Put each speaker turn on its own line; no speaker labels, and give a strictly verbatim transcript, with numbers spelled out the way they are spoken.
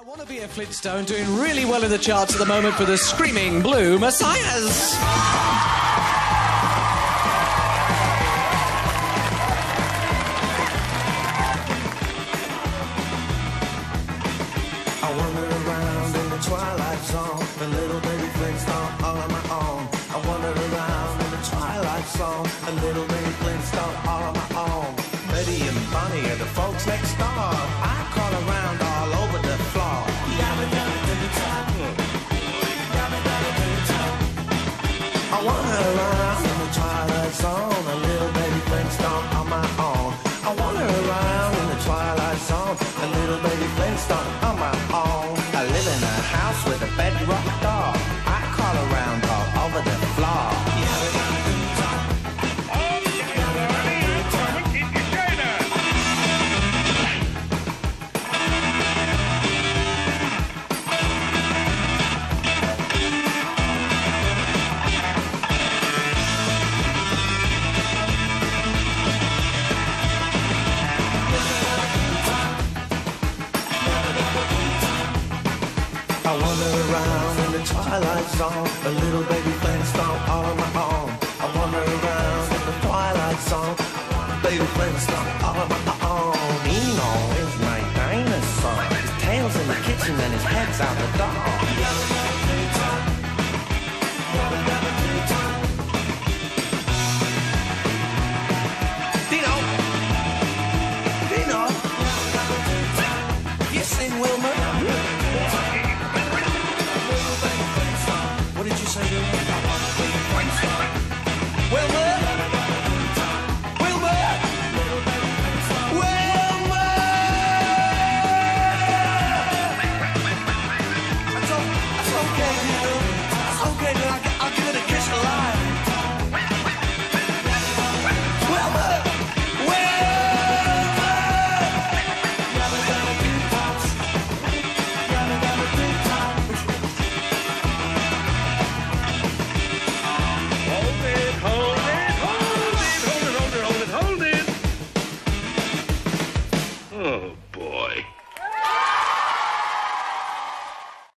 I want to be a Flintstone, doing really well in the charts at the moment for the Screaming Blue Messiahs.
I wander around in the twilight zone, a little baby Flintstone all on my own. I wander around in the twilight zone, a little baby Flintstone all on my own. Betty and Bonnie are the folks next door. I call around all over the floor. I wander around in the twilight zone, a little baby Flintstone on my own. I wander around in the twilight zone, a little baby Flintstone on my own. I live in a house with a bedrock door. I call around all over the floor. I wander around in the twilight zone, a little baby Flintstone all on my own. I wander around in the twilight zone, baby Flintstone all on my own. Eno is my dinosaur. His tail's in the kitchen and his head's out the door. Dino! Dino! You sing, Wilma?